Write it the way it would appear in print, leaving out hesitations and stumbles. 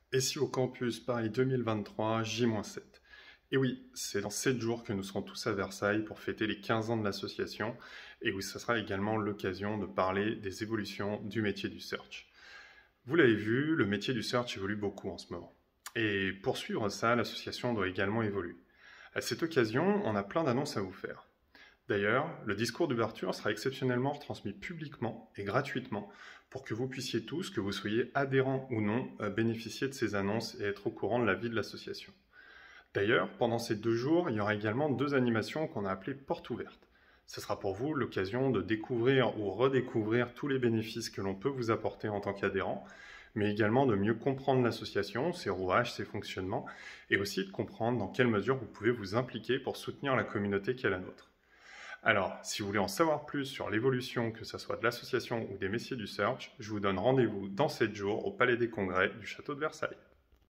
Et si au campus Paris 2023, J-7? Et oui, c'est dans 7 jours que nous serons tous à Versailles pour fêter les 15 ans de l'association et où ce sera également l'occasion de parler des évolutions du métier du search. Vous l'avez vu, le métier du search évolue beaucoup en ce moment. Et pour suivre ça, l'association doit également évoluer. À cette occasion, on a plein d'annonces à vous faire. D'ailleurs, le discours d'ouverture sera exceptionnellement retransmis publiquement et gratuitement pour que vous puissiez tous, que vous soyez adhérents ou non, bénéficier de ces annonces et être au courant de la vie de l'association. D'ailleurs, pendant ces 2 jours, il y aura également 2 animations qu'on a appelées portes ouvertes. Ce sera pour vous l'occasion de découvrir ou redécouvrir tous les bénéfices que l'on peut vous apporter en tant qu'adhérent, mais également de mieux comprendre l'association, ses rouages, ses fonctionnements, et aussi de comprendre dans quelle mesure vous pouvez vous impliquer pour soutenir la communauté qui est la nôtre. Alors, si vous voulez en savoir plus sur l'évolution, que ce soit de l'association ou des messiers du search, je vous donne rendez-vous dans 7 jours au Palais des Congrès du Château de Versailles.